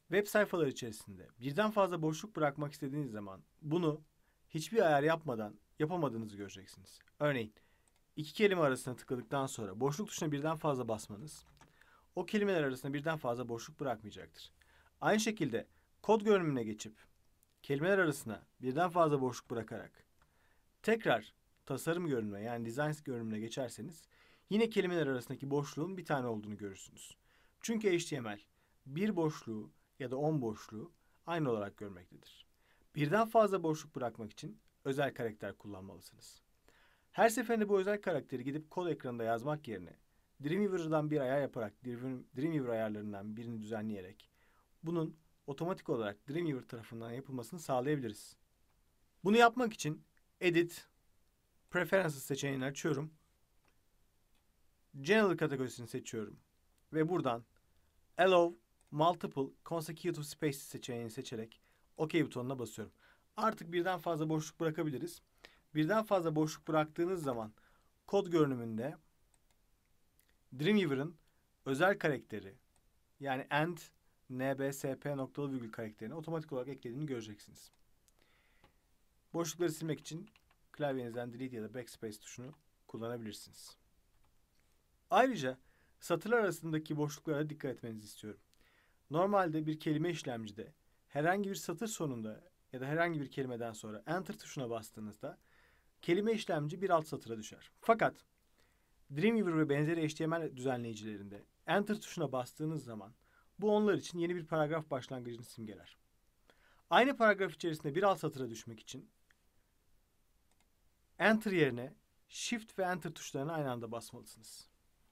Web sayfaları içerisinde birden fazla boşluk bırakmak istediğiniz zaman bunu hiçbir ayar yapmadan yapamadığınızı göreceksiniz. Örneğin iki kelime arasına tıkladıktan sonra boşluk tuşuna birden fazla basmanız o kelimeler arasında birden fazla boşluk bırakmayacaktır. Aynı şekilde kod görünümüne geçip kelimeler arasına birden fazla boşluk bırakarak tekrar tasarım görünümüne yani design görünümüne geçerseniz yine kelimeler arasındaki boşluğun bir tane olduğunu görürsünüz. Çünkü HTML bir boşluğu ya da 10 boşluğu aynı olarak görmektedir. Birden fazla boşluk bırakmak için özel karakter kullanmalısınız. Her seferinde bu özel karakteri gidip kod ekranında yazmak yerine Dreamweaver'dan bir ayar yaparak Dreamweaver ayarlarından birini düzenleyerek bunun otomatik olarak Dreamweaver tarafından yapılmasını sağlayabiliriz. Bunu yapmak için Edit, Preferences seçeneğini açıyorum. General kategorisini seçiyorum. Ve buradan Allow Multiple Consecutive Spaces seçeneğini seçerek OK butonuna basıyorum. Artık birden fazla boşluk bırakabiliriz. Birden fazla boşluk bıraktığınız zaman kod görünümünde Dreamweaver'ın özel karakteri yani end nbsp noktalı virgül karakterini otomatik olarak eklediğini göreceksiniz. Boşlukları silmek için klavyenizden delete ya da backspace tuşunu kullanabilirsiniz. Ayrıca satırlar arasındaki boşluklara dikkat etmenizi istiyorum. Normalde bir kelime işlemcide herhangi bir satır sonunda ya da herhangi bir kelimeden sonra enter tuşuna bastığınızda kelime işlemci bir alt satıra düşer. Fakat Dreamweaver ve benzeri HTML düzenleyicilerinde enter tuşuna bastığınız zaman bu onlar için yeni bir paragraf başlangıcını simgeler. Aynı paragraf içerisinde bir alt satıra düşmek için enter yerine shift ve enter tuşlarını aynı anda basmalısınız.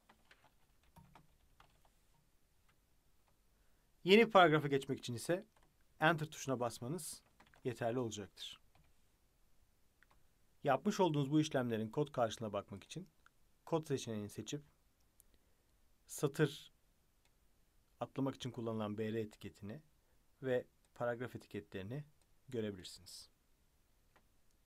Yeni bir paragrafa geçmek için ise enter tuşuna basmanız yeterli olacaktır. Yapmış olduğunuz bu işlemlerin kod karşılığına bakmak için kod seçeneğini seçip satır atlamak için kullanılan BR etiketini ve paragraf etiketlerini görebilirsiniz.